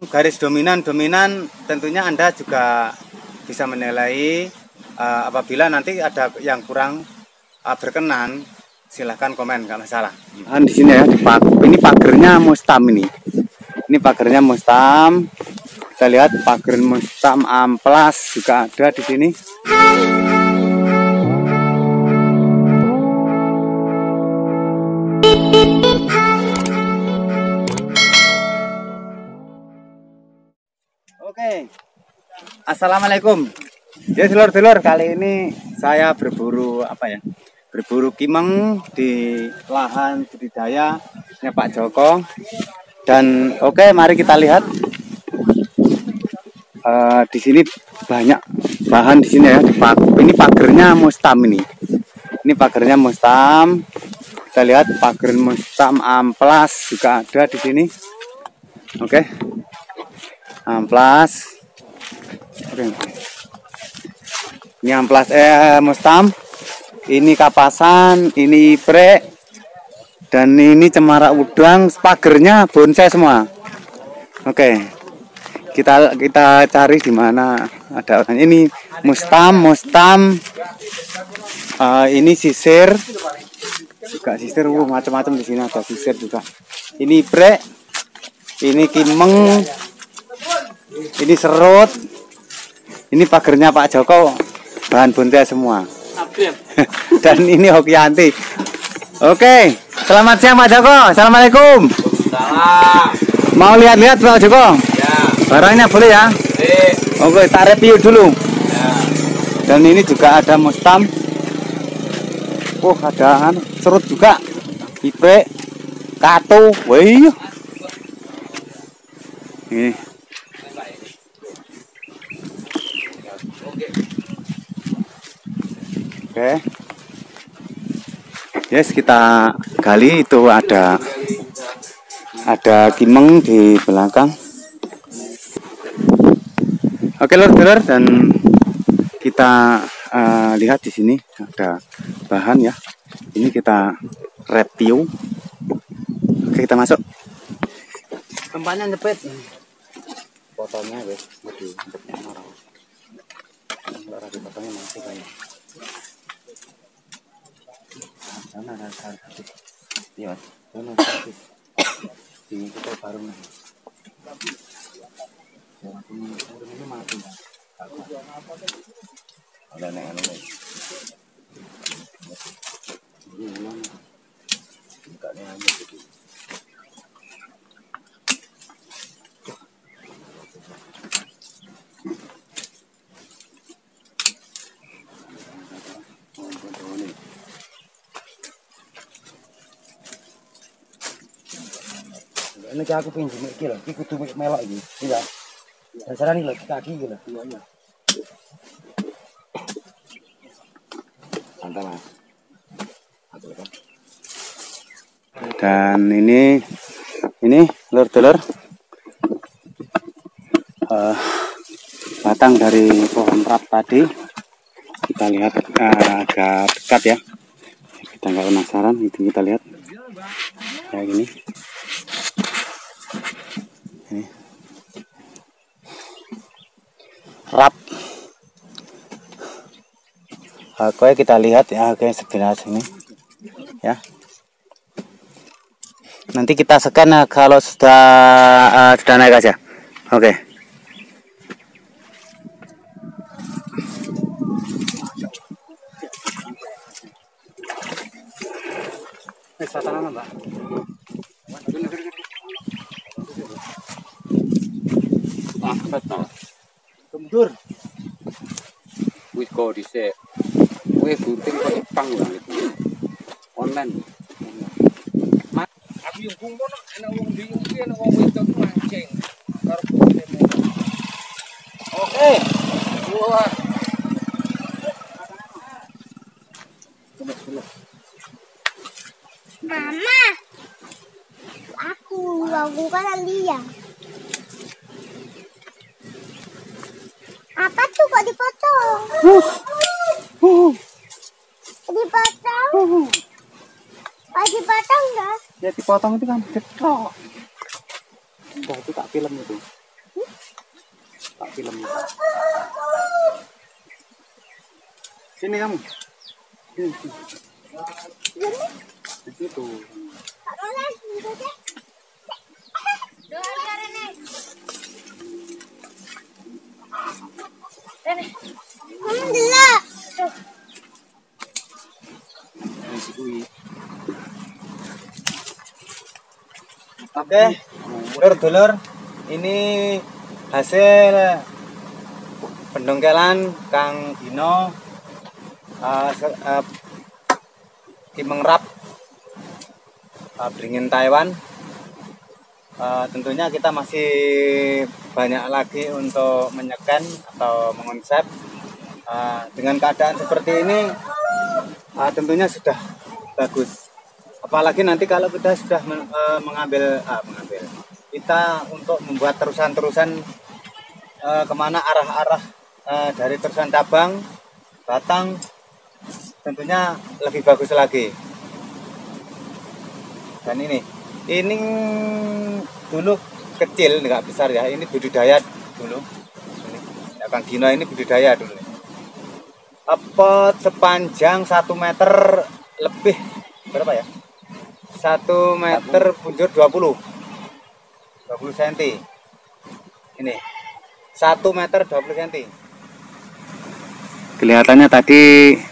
garis dominan tentunya Anda juga bisa menilai. Apabila nanti ada yang kurang berkenan, silahkan komen, nggak masalah. Di sini ya, ini pagernya mustam ini. Ini pagernya mustam. Kita lihat pagar mustam amplas juga ada di sini. Oke, assalamualaikum. Ya telur-telur, kali ini saya berburu berburu kimeng di lahan budidayanya Pak Joko. Dan oke, mari kita lihat. Di sini banyak bahan di sini ya. Ini pagernya mustam ini. Ini pagernya mustam. Kita lihat pagar mustam amplas juga ada di sini. Oke. Amplas. Ini amplas mustam. Ini kapasan, ini iprek. Dan ini cemara udang, pagernya bonsai semua. Oke. Kita cari di mana ada orang. Ini mustam. Ini sisir. Juga sisir, macam-macam di sini ada sisir juga. Ini iprek. Ini kimeng. Ini serut. Ini pagernya Pak Joko, bahan bonsai semua. Dan ini Hokianti. Oke, selamat siang Pak Joko. Assalamualaikum. Salam. Mau lihat-lihat Pak Joko? Ya. Barangnya boleh ya? Oke, tak review dulu. Ya. Dan ini juga ada mustam. Ada serut juga. Ipe, katu. Wih. Ini. Oke. Yes, kita gali. Itu ada kimeng di belakang. Oke lor-lor, dan kita lihat di sini ada bahan ya. Ini kita review. Oke, kita masuk. Tempatnya nyepet. Fotonya wes fotonya masih banyak. Sana ada satu. Ya, sana satu. Ini kita baru nih. Ini mati. Ada nih. Ini memang enggak ada gitu. Ini aku pinjam iki lho, iki kudu melok iki. Iya. Dasaran iki lho, kaki iki lho. Iya. Mantap, Mas. Dan ini lur-lur. Batang dari pohon rap tadi. Kita lihat agak dekat ya. Kita nggak penasaran, itu kita lihat. Kayak gini. Ini rap. Oke, kita lihat ya, oke sebelah sini ya. Nanti kita scan kalau sudah naik aja. Oke. Mbak. Betul. Mundur. Wis kok dhisik. Kowe gunting kok Jepang gitu. Online. Aku yung kungko no, ana wong bingung ki ana wong wedok mancing. Karo Oke. Wah. Mama. Aku kan lihat. Apa tuh kok dipotong? Dipotong? Kok dipotong enggak? Ya dipotong itu kan cetok. Udah itu tak film itu. Tak film. Sini kamu. Sini. Di situ. Alhamdulillah. Oke, dulur-dulur, ini hasil pendongkelan Kang Dino Kimeng Rap Beringin Taiwan. Tentunya kita masih banyak lagi untuk menyekan atau mengonsep. Dengan keadaan seperti ini tentunya sudah bagus. Apalagi nanti kalau kita sudah mengambil kita untuk membuat terusan-terusan kemana arah-arah dari terusan cabang, batang, tentunya lebih bagus lagi. Dan ini dulu kecil, nggak besar ya. Ini budidaya dulu. Ini, ya, Kang Gino ini budidaya dulu. Pot sepanjang 1 meter lebih, berapa ya? 1 meter punjur 20 cm. Ini 1 meter 20 cm. Kelihatannya tadi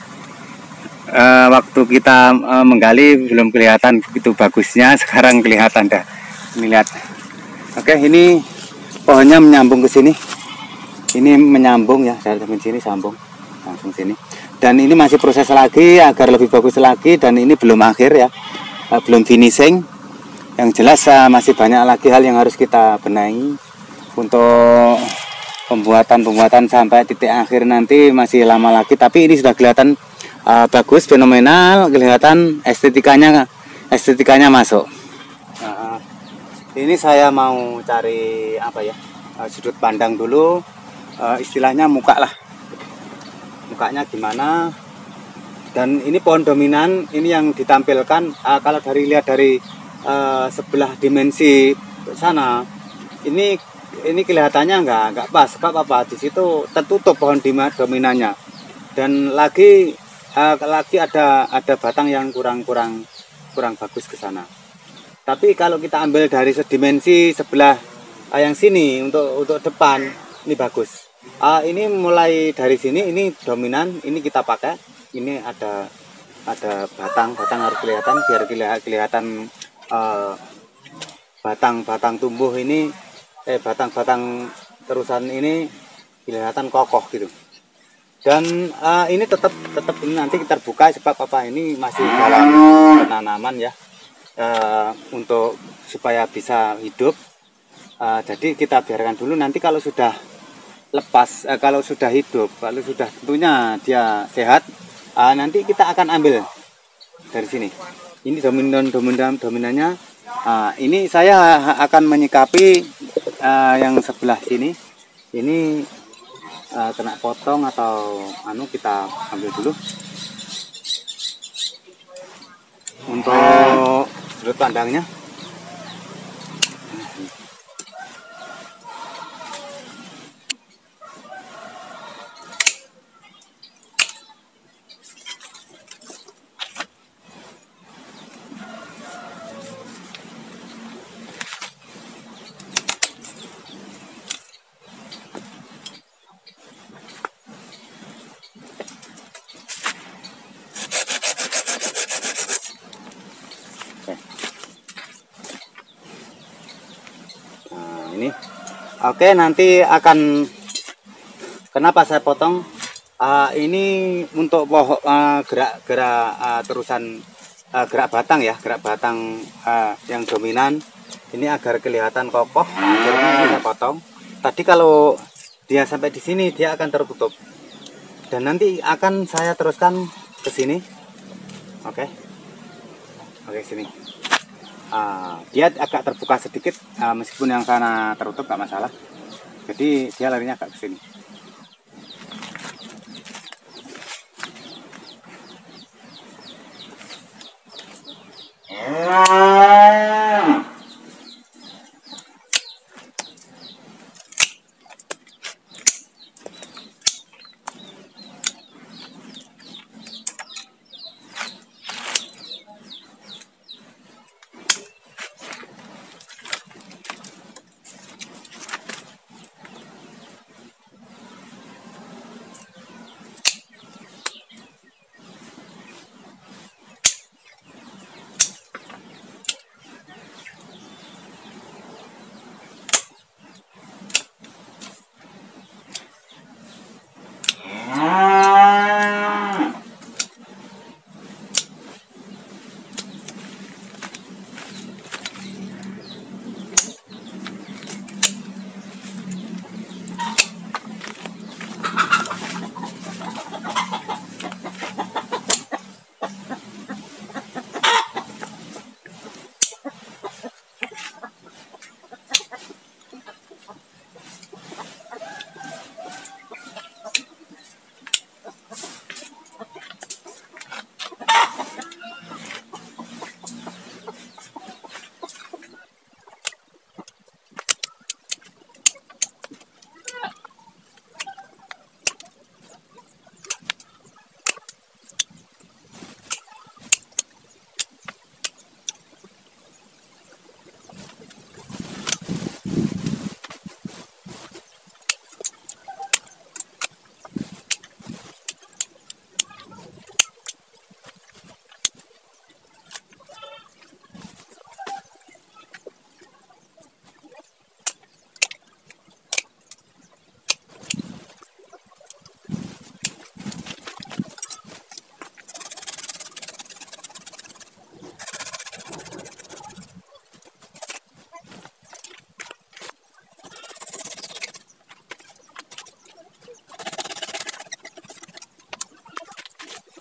waktu kita menggali belum kelihatan begitu bagusnya, sekarang kelihatan dah. Ini lihat. Oke, ini pohonnya menyambung ke sini. Ini menyambung ya, dari sini sambung langsung sini. Dan ini masih proses lagi agar lebih bagus lagi, dan ini belum akhir ya. Belum finishing. Yang jelas masih banyak lagi hal yang harus kita benahi untuk pembuatan sampai titik akhir nanti masih lama lagi, tapi ini sudah kelihatan bagus, fenomenal, kelihatan estetikanya masuk. Ini saya mau cari apa ya, sudut pandang dulu, istilahnya muka lah, mukanya gimana. Dan ini pohon dominan, ini yang ditampilkan kalau lihat dari sebelah dimensi sana, ini kelihatannya nggak pas, apa di situ tertutup pohon dominannya, dan lagi ada batang yang kurang bagus ke sana. Tapi kalau kita ambil dari dimensi sebelah yang sini untuk depan, ini bagus. Ini mulai dari sini, ini dominan, ini kita pakai. Ini ada batang harus kelihatan, biar kelihatan batang tumbuh ini, batang terusan ini kelihatan kokoh gitu. Dan ini tetap ini nanti kita buka, sebab apa, ini masih dalam penanaman ya, untuk supaya bisa hidup. Jadi kita biarkan dulu, nanti kalau sudah lepas, kalau sudah hidup, kalau sudah tentunya dia sehat, nanti kita akan ambil dari sini. Ini dominannya. Ini saya akan menyikapi yang sebelah sini. Ini kena potong atau kita ambil dulu untuk sudut pandangnya. Ini oke, nanti akan, kenapa saya potong ini untuk pohon gerak terusan gerak batang ya, yang dominan ini agar kelihatan kokoh, akhirnya ini saya potong. Tadi kalau dia sampai di sini dia akan tertutup, dan nanti akan saya teruskan ke sini. Oke, sini. Dia agak terbuka sedikit, meskipun yang sana tertutup gak masalah, jadi dia larinya agak ke sini.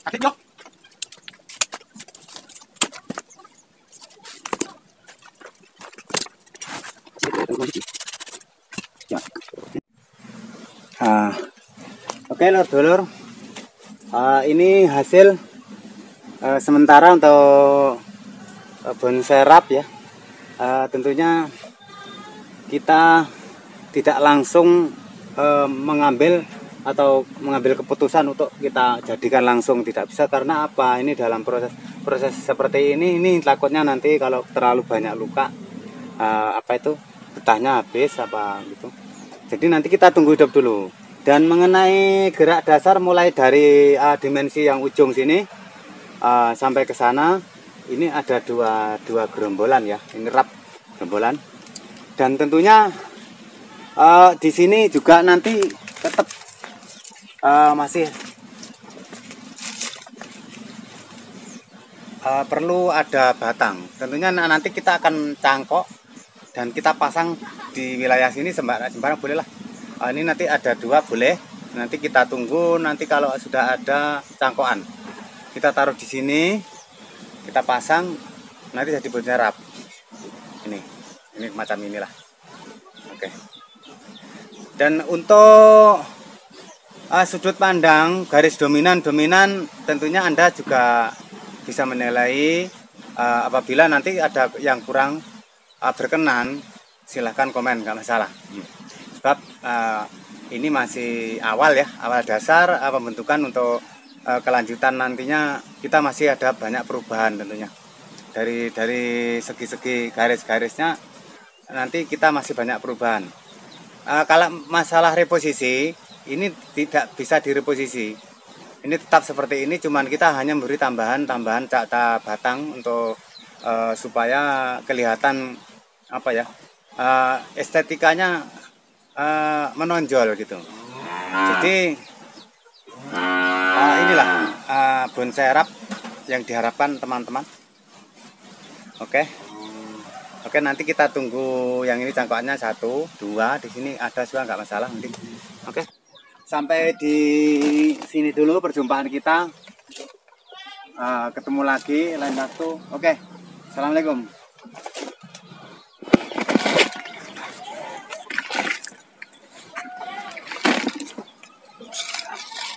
Adik yuk. Oke lor-dulur, ini hasil sementara untuk bon serap ya. Tentunya kita tidak langsung mengambil keputusan untuk kita jadikan langsung, tidak bisa. Karena apa, ini dalam proses seperti ini takutnya nanti kalau terlalu banyak luka getahnya habis apa gitu. Jadi nanti kita tunggu hidup dulu. Dan mengenai gerak dasar mulai dari dimensi yang ujung sini sampai ke sana, ini ada dua gerombolan ya. Ini rap gerombolan. Dan tentunya di sini juga nanti tetap masih perlu ada batang. Tentunya nanti kita akan cangkok dan kita pasang di wilayah sini sembarang boleh lah. Ini nanti ada dua boleh. Nanti kita tunggu, nanti kalau sudah ada cangkokan kita taruh di sini, kita pasang, nanti jadi bon serap. Ini macam inilah. Oke. Dan untuk sudut pandang garis dominan tentunya Anda juga bisa menilai. Apabila nanti ada yang kurang berkenan, silahkan komen, nggak masalah. Sebab ini masih awal ya, awal dasar pembentukan. Untuk kelanjutan nantinya kita masih ada banyak perubahan tentunya. Dari segi-segi garis-garisnya nanti kita masih banyak perubahan. Kalau masalah reposisi, ini tidak bisa direposisi. Ini tetap seperti ini, cuman kita hanya memberi tambahan cakta batang untuk supaya kelihatan estetikanya menonjol gitu. Jadi inilah bon serap yang diharapkan teman-teman. Oke, nanti kita tunggu yang ini cangkokannya 1, 2, di sini ada juga nggak masalah nanti. Oke, sampai di sini dulu perjumpaan kita. Ketemu lagi lain waktu. Oke, assalamualaikum.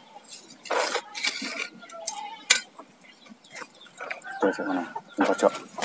Mana? Pojok.